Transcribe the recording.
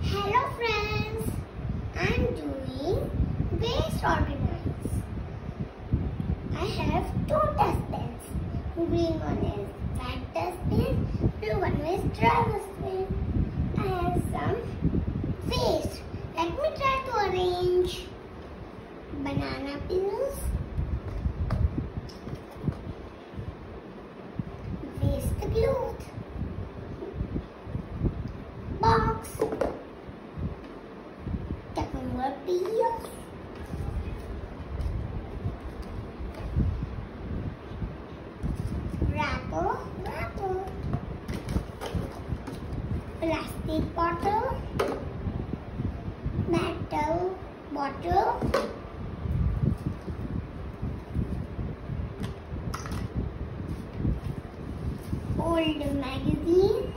Hello friends, I'm doing waste organize. I have two dustbins. Green one is wet dustbin, blue one is dry dustbin. I have some waste. Let me try to arrange banana peels, waste cloth, box, cucumber peels, wrapper, plastic bottle, metal bottle, old magazine,